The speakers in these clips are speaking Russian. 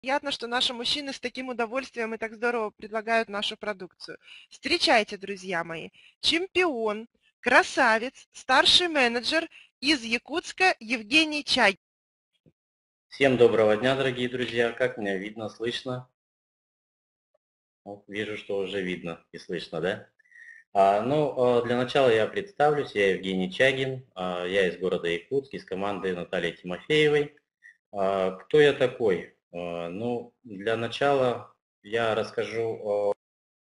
Приятно, что наши мужчины с таким удовольствием и так здорово предлагают нашу продукцию. Встречайте, друзья мои, чемпион, красавец, старший менеджер из Якутска Евгений Чагин. Всем доброго дня, дорогие друзья. Как меня видно, слышно? Вот, вижу, что уже видно и слышно, да? Для начала я представлюсь. Я Евгений Чагин. Я из города Якутск, из команды Натальи Тимофеевой. Кто я такой? Для начала я расскажу,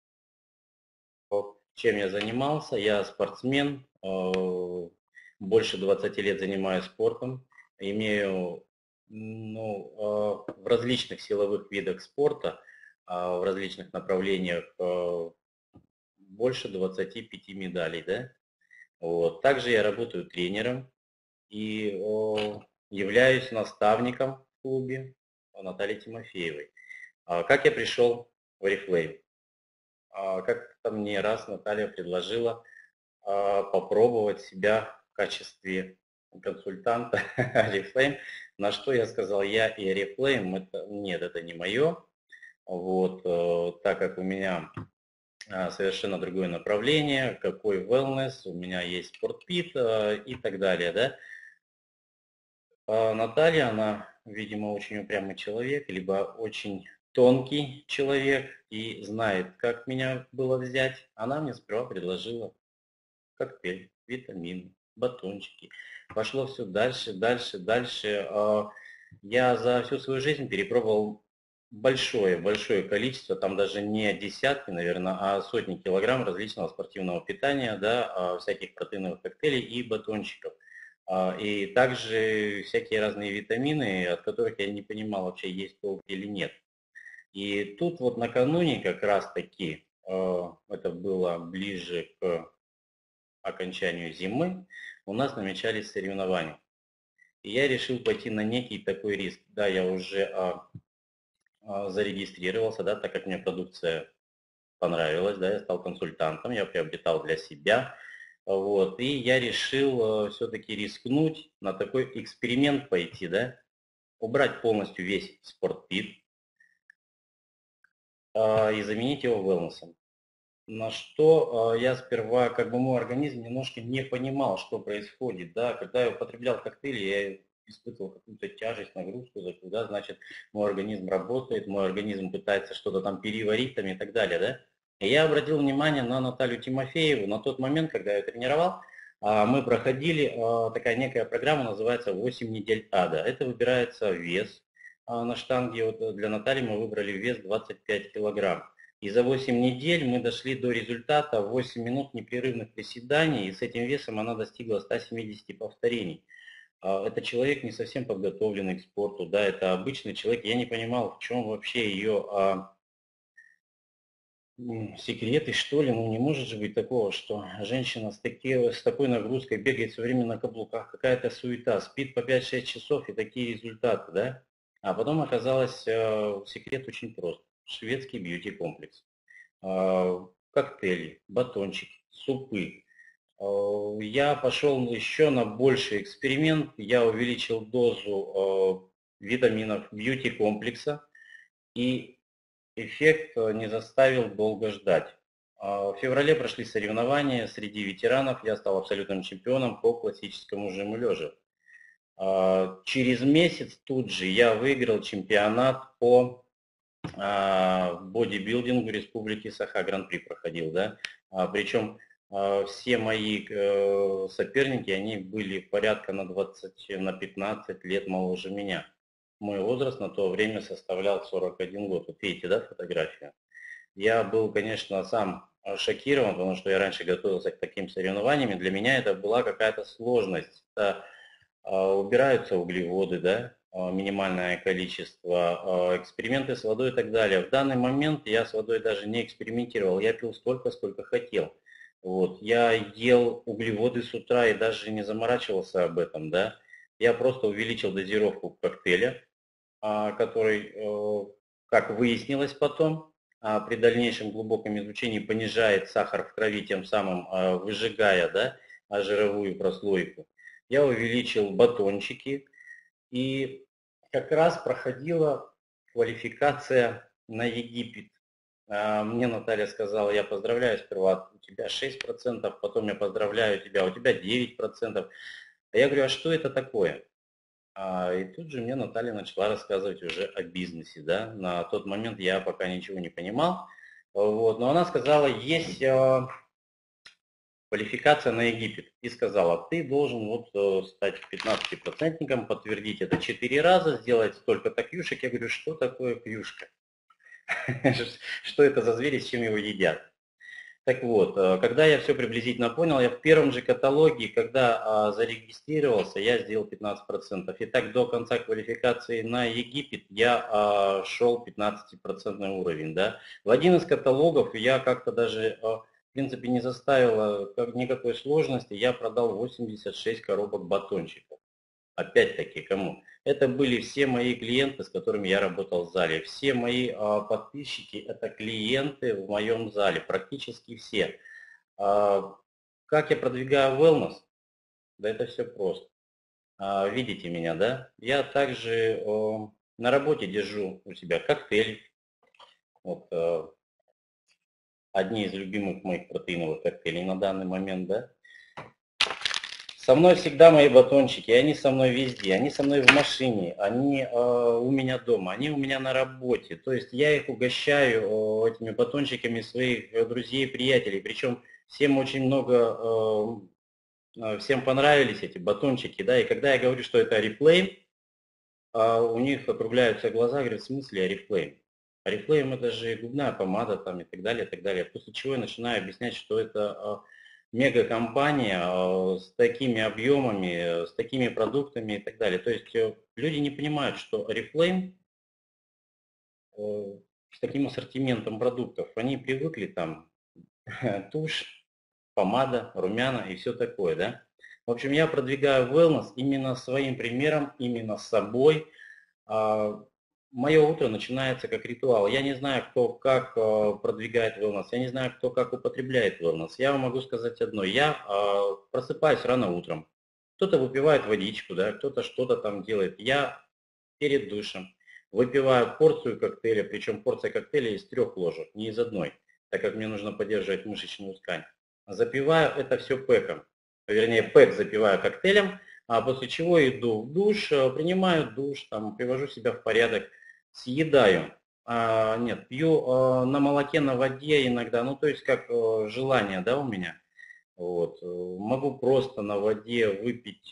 чем я занимался. Я спортсмен. Больше 20 лет занимаюсь спортом. Имею в различных силовых видах спорта, в различных направлениях больше 25 медалей, да? Вот. Также я работаю тренером и являюсь наставником в клубе Натальи Тимофеевой. Как я пришел в Oriflame? Как-то мне раз Наталья предложила попробовать себя в качестве консультанта Oriflame, на что я сказал, я и Oriflame, нет, это не мое, вот, так как у меня совершенно другое направление, какой wellness, у меня есть спортпит и так далее, да. Наталья, она, видимо, очень упрямый человек, либо очень тонкий человек и знает, как меня было взять. Она мне сперва предложила коктейль, витамины, батончики. Пошло все дальше, дальше, дальше. Я за всю свою жизнь перепробовал большое количество, там даже не десятки, наверное, а сотни килограмм различного спортивного питания, да, всяких протеиновых коктейлей и батончиков. И также всякие разные витамины, от которых я не понимал вообще, есть толк или нет. И тут вот накануне как раз таки, это было ближе к окончанию зимы, у нас намечались соревнования. И я решил пойти на некий такой риск. Да, я уже зарегистрировался, да, так как мне продукция понравилась, да, я стал консультантом, я приобретал для себя. Вот, и я решил все-таки рискнуть, на такой эксперимент пойти, да, убрать полностью весь спортпит и заменить его wellness. На что я сперва, как бы мой организм немножко не понимал, что происходит, да, когда я употреблял коктейли, я испытывал какую-то тяжесть, нагрузку, да, значит, мой организм работает, мой организм пытается что-то там переварить там и так далее, да. И я обратил внимание на Наталью Тимофееву. На тот момент, когда я тренировал, мы проходили, такая некая программа, называется «8 недель ада». Это выбирается вес на штанге. Вот для Натальи мы выбрали вес 25 килограмм. И за 8 недель мы дошли до результата 8 минут непрерывных приседаний, и с этим весом она достигла 170 повторений. Это человек не совсем подготовленный к спорту, да, это обычный человек. Я не понимал, в чем вообще ее секреты, что ли. Ну, не может же быть такого, что женщина с такой нагрузкой бегает все время на каблуках, какая-то суета, спит по 5-6 часов и такие результаты, да. А потом оказалось, секрет очень прост. Шведский бьюти-комплекс. Коктейли, батончики, супы. Я пошел еще на больший эксперимент. Я увеличил дозу витаминов бьюти-комплекса, и эффект не заставил долго ждать. В феврале прошли соревнования среди ветеранов. Я стал абсолютным чемпионом по классическому жиму лежа. Через месяц тут же я выиграл чемпионат по бодибилдингу Республики Саха, Гран-при проходил, да. Причем все мои соперники, они были порядка на 20, на 15 лет моложе меня. Мой возраст на то время составлял 41 год. Вот видите, да, фотографию? Я был, конечно, сам шокирован, потому что я раньше готовился к таким соревнованиям, и для меня это была какая-то сложность. Это, убираются углеводы, да, минимальное количество, эксперименты с водой и так далее. В данный момент я с водой даже не экспериментировал, я пил столько, сколько хотел. Вот. Я ел углеводы с утра и даже не заморачивался об этом, да. Я просто увеличил дозировку коктейля, который, как выяснилось потом, при дальнейшем глубоком изучении понижает сахар в крови, тем самым выжигая, да, жировую прослойку. Я увеличил батончики, и как раз проходила квалификация на Египет. Мне Наталья сказала, я поздравляю сперва, у тебя 6%, потом я поздравляю тебя, у тебя 9%. А я говорю, а что это такое? И тут же мне Наталья начала рассказывать уже о бизнесе. Да? На тот момент я пока ничего не понимал. Вот. Но она сказала, есть квалификация на Египет. И сказала, ты должен вот стать 15%, подтвердить это 4 раза, сделать столько-то кьюшек. Я говорю, что такое кьюшка? Что это за зверь, с чем его едят? Так вот, когда я все приблизительно понял, я в первом же каталоге, когда зарегистрировался, я сделал 15%. И так до конца квалификации на Египет я шел 15% уровень. Да? В один из каталогов я как-то даже, в принципе, не заставила никакой сложности, я продал 86 коробок батончиков. Опять-таки, кому? Это были все мои клиенты, с которыми я работал в зале. Все мои подписчики – это клиенты в моем зале, практически все. Как я продвигаю wellness? Да это все просто. Видите меня, да? Я также на работе держу у себя коктейли. Вот, одни из любимых моих протеиновых коктейлей на данный момент, да? Со мной всегда мои батончики, они со мной везде, они со мной в машине, они у меня дома, они у меня на работе. То есть я их угощаю этими батончиками своих друзей и приятелей. Причем всем очень много, всем понравились эти батончики. Да? И когда я говорю, что это Oriflame, у них округляются глаза, говорят, в смысле Oriflame? Oriflame это же губная помада там, и так далее, и так далее. После чего я начинаю объяснять, что это мегакомпания с такими объемами, с такими продуктами и так далее. То есть люди не понимают, что Oriflame с таким ассортиментом продуктов, они привыкли там тушь, помада, румяна и все такое, да. В общем, я продвигаю wellness именно своим примером, именно с собой. Мое утро начинается как ритуал. Я не знаю, кто как продвигает wellness, я не знаю, кто как употребляет wellness. Я вам могу сказать одно. Я просыпаюсь рано утром. Кто-то выпивает водичку, да, кто-то что-то там делает. Я перед душем выпиваю порцию коктейля, причем порция коктейля из 3 ложек, не из одной, так как мне нужно поддерживать мышечную ткань. Запиваю это все пэком. Вернее, пэк запиваю коктейлем, после чего иду в душ, принимаю душ, там, привожу себя в порядок, съедаю. Нет, пью на молоке, на воде иногда, ну то есть как желание, да, у меня. Вот. Могу просто на воде выпить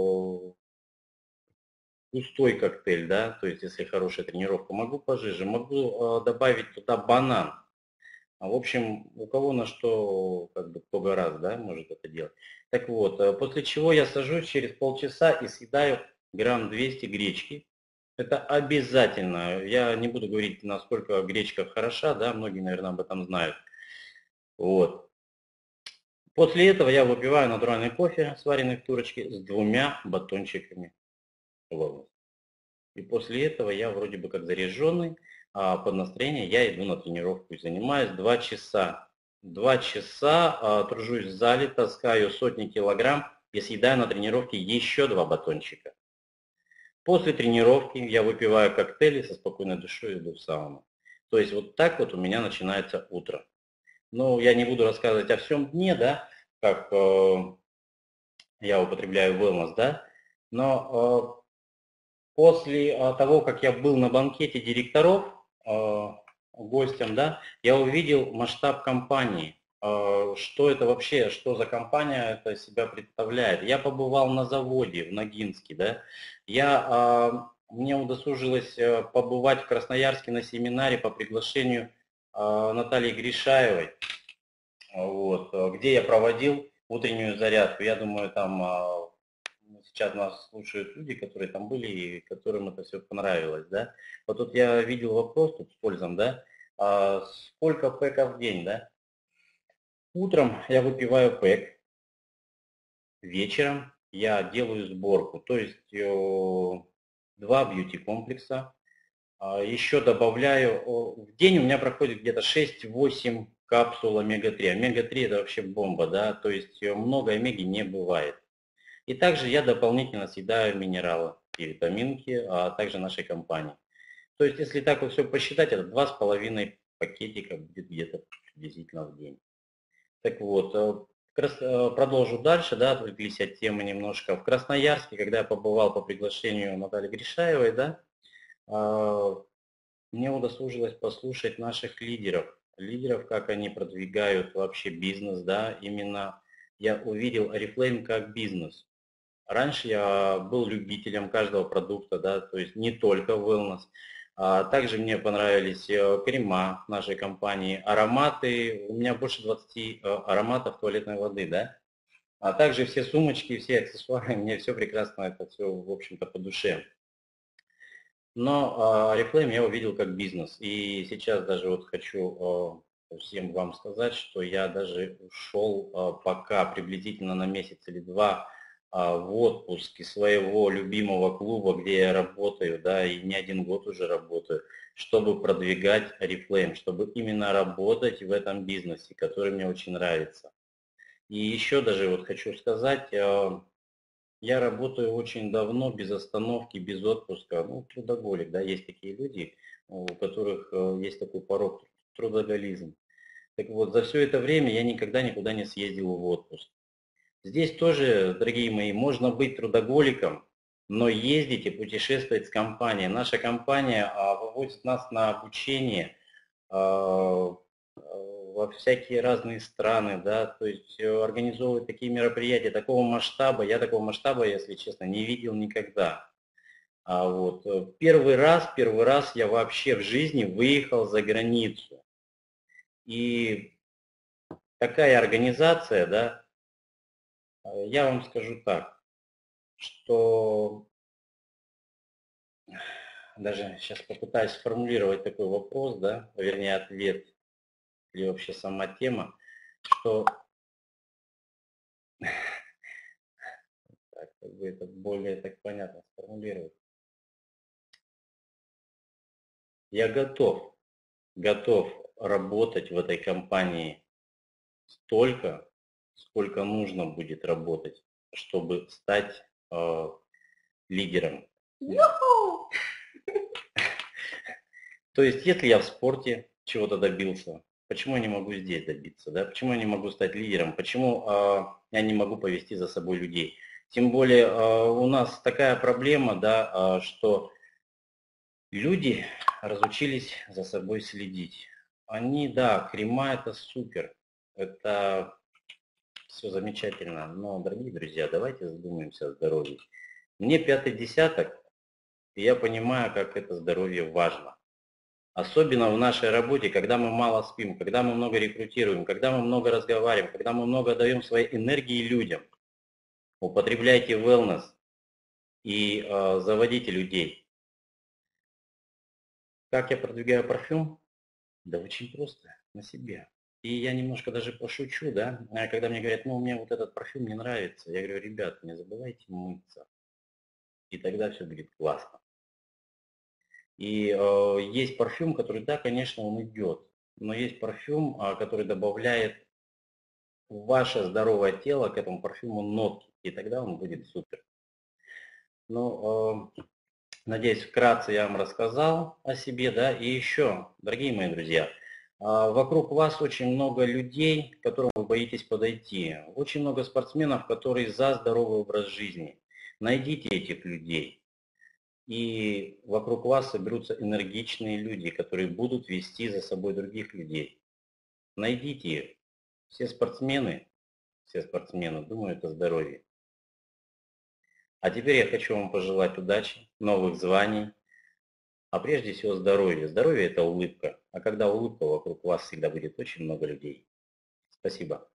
густой коктейль, да, то есть если хорошая тренировка, могу пожиже, могу добавить туда банан. В общем, у кого на что, как бы, кто гораздо, да, может это делать. Так вот, после чего я сажусь через полчаса и съедаю грамм 200 гречки. Это обязательно. Я не буду говорить, насколько гречка хороша, да, многие, наверное, об этом знают. Вот. После этого я выпиваю натуральный кофе, сваренный в турочке, с 2 батончиками wellness. И после этого я вроде бы как заряженный, под настроение я иду на тренировку и занимаюсь 2 часа. 2 часа тружусь в зале, таскаю сотни килограмм и съедаю на тренировке еще 2 батончика. После тренировки я выпиваю коктейли, со спокойной душой иду в сауну. То есть вот так вот у меня начинается утро. Ну, я не буду рассказывать о всем дне, да, как я употребляю wellness, да, но после того, как я был на банкете директоров гостем, да, я увидел масштаб компании, что это вообще, что за компания это себя представляет. Я побывал на заводе в Ногинске, да, мне удосужилось побывать в Красноярске на семинаре по приглашению Натальи Гришаевой, вот, где я проводил утреннюю зарядку. Я думаю, там сейчас нас слушают люди, которые там были и которым это все понравилось, да. Вот тут я видел вопрос тут с пользом, да, сколько пэков в день, да. Утром я выпиваю пэк, вечером я делаю сборку, то есть 2 бьюти-комплекса, еще добавляю, в день у меня проходит где-то 6-8 капсул омега-3. Омега-3 это вообще бомба, да, то есть много омеги не бывает. И также я дополнительно съедаю минералы и витаминки, а также нашей компании. То есть, если так вот все посчитать, это 2,5 пакетика будет где-то приблизительно в день. Так вот, продолжу дальше, да, отвлеклись от темы немножко. В Красноярске, когда я побывал по приглашению Натальи Гришаевой, да, мне удосужилось послушать наших лидеров, как они продвигают вообще бизнес, да, именно я увидел Oriflame как бизнес. Раньше я был любителем каждого продукта, да, то есть не только wellness. Также мне понравились крема нашей компании, ароматы, у меня больше 20 ароматов туалетной воды, да. А также все сумочки, все аксессуары, мне все прекрасно, это все, в общем-то, по душе. Но Oriflame я увидел как бизнес. И сейчас даже вот хочу всем вам сказать, что я даже ушел пока приблизительно на месяц или два в отпуск из своего любимого клуба, где я работаю, да, и не один год уже работаю, чтобы продвигать Oriflame, чтобы именно работать в этом бизнесе, который мне очень нравится. И еще даже вот хочу сказать, я работаю очень давно, без остановки, без отпуска. Ну, трудоголик, да, есть такие люди, у которых есть такой порог трудоголизм. Так вот, за все это время я никогда никуда не съездил в отпуск. Здесь тоже, дорогие мои, можно быть трудоголиком, но ездить и путешествовать с компанией. Наша компания выводит нас на обучение во всякие разные страны, да, то есть организовывать такие мероприятия такого масштаба, я такого масштаба, если честно, не видел никогда. Первый раз я вообще в жизни выехал за границу. И такая организация, да, я вам скажу так, что даже сейчас попытаюсь сформулировать такой вопрос, да, вернее ответ, или вообще сама тема, что так, как бы это более так понятно сформулировать. Я готов работать в этой компании столько, сколько нужно будет работать, чтобы стать лидером. То есть, если я в спорте чего-то добился, почему я не могу здесь добиться, да? Почему я не могу стать лидером? Почему я не могу повести за собой людей? Тем более у нас такая проблема, да, что люди разучились за собой следить. Они, да, крема это супер, это все замечательно, но, дорогие друзья, давайте задумаемся о здоровье. Мне 5-й десяток, и я понимаю, как это здоровье важно. Особенно в нашей работе, когда мы мало спим, когда мы много рекрутируем, когда мы много разговариваем, когда мы много даем своей энергии людям. Употребляйте wellness и заводите людей. Как я продвигаю парфюм? Да очень просто, на себе. И я немножко даже пошучу, да, когда мне говорят, ну, мне вот этот парфюм не нравится. Я говорю, ребят, не забывайте мыться. И тогда все будет классно. И есть парфюм, который, да, конечно, он идет. Но есть парфюм, который добавляет в ваше здоровое тело к этому парфюму нотки. И тогда он будет супер. Ну, надеюсь, вкратце я вам рассказал о себе, да, и еще, дорогие мои друзья, вокруг вас очень много людей, к которым вы боитесь подойти. Очень много спортсменов, которые за здоровый образ жизни. Найдите этих людей. И вокруг вас соберутся энергичные люди, которые будут вести за собой других людей. Найдите их. Все спортсмены думают о здоровье. А теперь я хочу вам пожелать удачи, новых званий, а прежде всего здоровья. Здоровье – это улыбка. А когда улыбка, вокруг вас всегда будет очень много людей. Спасибо.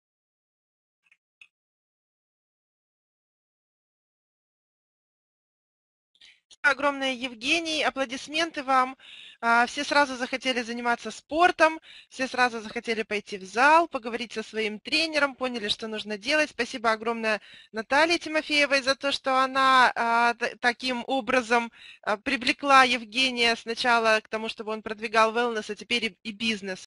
Огромное, Евгений, аплодисменты вам. Все сразу захотели заниматься спортом, все сразу захотели пойти в зал, поговорить со своим тренером, поняли, что нужно делать. Спасибо огромное Наталье Тимофеевой за то, что она таким образом привлекла Евгения сначала к тому, чтобы он продвигал wellness, а теперь и бизнес.